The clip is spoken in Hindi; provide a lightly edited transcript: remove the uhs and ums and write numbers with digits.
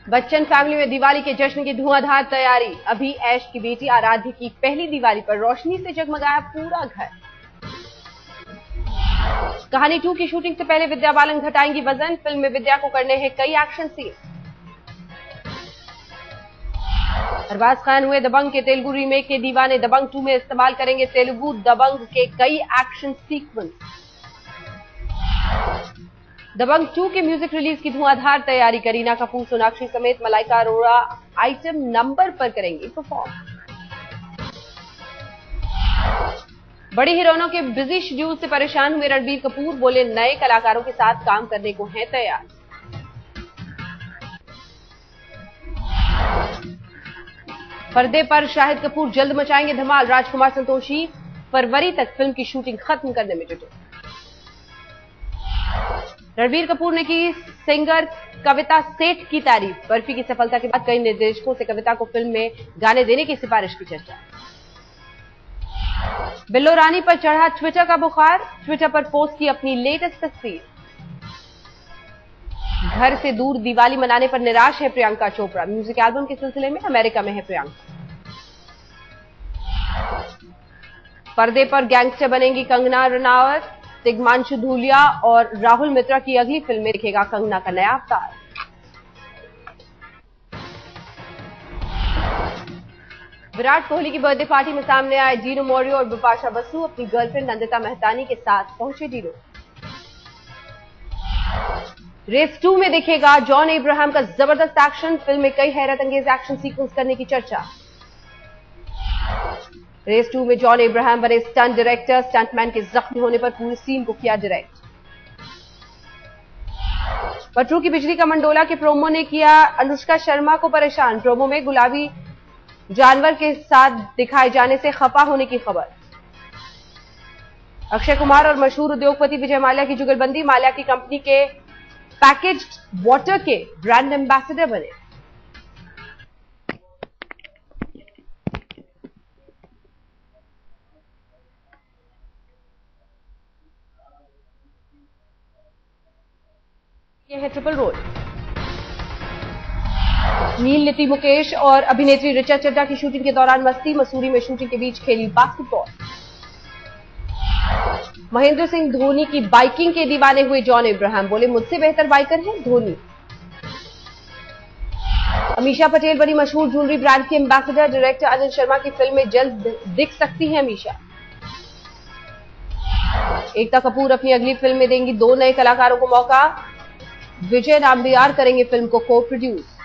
बच्चन फैमिली में दिवाली के जश्न की धुआंधार तैयारी। अभी ऐश की बेटी आराध्य की पहली दिवाली पर रोशनी से जगमगाया पूरा घर। कहानी 2 की शूटिंग से पहले विद्या बालन घटाएंगी वजन। फिल्म में विद्या को करने हैं कई एक्शन सीन। अरबाज खान हुए दबंग के तेलुगु रीमेक के दीवाने। दबंग 2 में इस्तेमाल करेंगे तेलुगु दबंग के कई एक्शन सीक्वेंस। दबंग 2 के म्यूजिक रिलीज की धुआंधार तैयारी। करीना कपूर, सोनाक्षी समेत मलाइका अरोड़ा आइटम नंबर पर करेंगी परफॉर्म। बड़ी हीरोइनों के बिजी शेड्यूल से परेशान हुए रणबीर कपूर, बोले नए कलाकारों के साथ काम करने को हैं तैयार। पर्दे पर शाहिद कपूर जल्द मचाएंगे धमाल। राजकुमार संतोषी फरवरी तक फिल्म की शूटिंग खत्म करने में जुटे। रणबीर कपूर ने की सिंगर कविता सेठ की तारीफ। बर्फी की सफलता के बाद कई निर्देशकों से कविता को फिल्म में गाने देने की सिफारिश की चर्चा। बिल्लो रानी पर चढ़ा ट्विटर का बुखार। ट्विटर पर पोस्ट की अपनी लेटेस्ट तस्वीर। घर से दूर दिवाली मनाने पर निराश है प्रियंका चोपड़ा। म्यूजिक एल्बम के सिलसिले में अमेरिका में है प्रियंका। पर्दे पर गैंगस्टर बनेंगी कंगना रनावत। तिग्मांशु धूलिया और राहुल मित्रा की अगली फिल्म में दिखेगा कंगना का नया अवतार। विराट कोहली की बर्थडे पार्टी में सामने आए डीनो मोरियो और बिपाशा बसु। अपनी गर्लफ्रेंड नंदिता मेहतानी के साथ पहुंचे डीनो। रेस 2 में दिखेगा जॉन अब्राहम का जबरदस्त एक्शन। फिल्म में कई हैरत अंगेज एक्शन सीक्वेंस करने की चर्चा। रेस 2 में जॉन अब्राहम बने स्टंट डायरेक्टर। स्टंटमैन के जख्मी होने पर पूरी सीन को किया डायरेक्ट। पटरू की बिजली का मंडोला के प्रोमो ने किया अनुष्का शर्मा को परेशान। प्रोमो में गुलाबी जानवर के साथ दिखाए जाने से खफा होने की खबर। अक्षय कुमार और मशहूर उद्योगपति विजय माल्या की जुगलबंदी। माल्या की कंपनी के पैकेज्ड वाटर के ब्रांड एम्बेसडर बने। यह है ट्रिपल रोल। नील, नीति मुकेश और अभिनेत्री ऋचा चड्ढा की शूटिंग के दौरान मस्ती। मसूरी में शूटिंग के बीच खेली बास्केटबॉल। महेंद्र सिंह धोनी की बाइकिंग के दीवाने हुए जॉन अब्राहम, बोले मुझसे बेहतर बाइकर हैं धोनी। अमीषा पटेल बनी मशहूर ज्वेलरी ब्रांड की एम्बेसडर। डायरेक्टर अनिल शर्मा की फिल्म में जल्द दिख सकती है अमीषा। एकता कपूर अपनी अगली फिल्म में देंगी 2 नए कलाकारों को मौका। विजय नाम्बियार करेंगे फिल्म को को प्रोड्यूस।